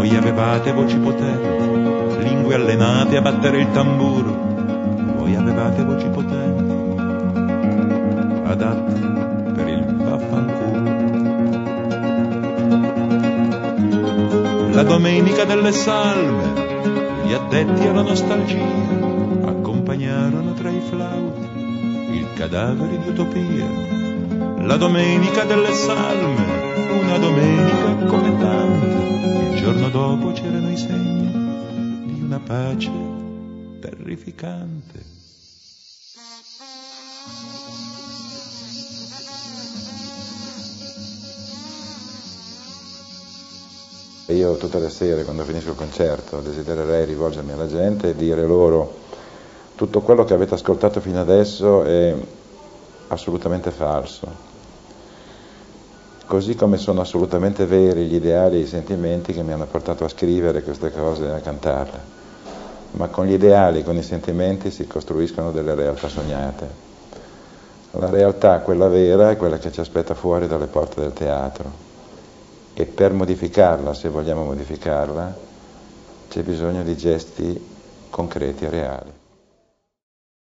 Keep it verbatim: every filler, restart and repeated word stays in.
Voi avevate voci potenti, lingue allenate a battere il tamburo. Voi avevate voci potenti, adatte per il vaffanculo. La domenica delle salme, gli addetti alla nostalgia accompagnarono tra i flauti il cadavere di utopia. La domenica delle salme, una domenica come tante, il giorno dopo c'erano i segni di una pace terrificante. Io tutte le sere, quando finisco il concerto, desidererei rivolgermi alla gente e dire loro: tutto quello che avete ascoltato fino adesso è assolutamente falso, così come sono assolutamente veri gli ideali e i sentimenti che mi hanno portato a scrivere queste cose e a cantarle, ma con gli ideali e con i sentimenti si costruiscono delle realtà sognate. La realtà, quella vera, è quella che ci aspetta fuori dalle porte del teatro. E per modificarla, se vogliamo modificarla, c'è bisogno di gesti concreti e reali.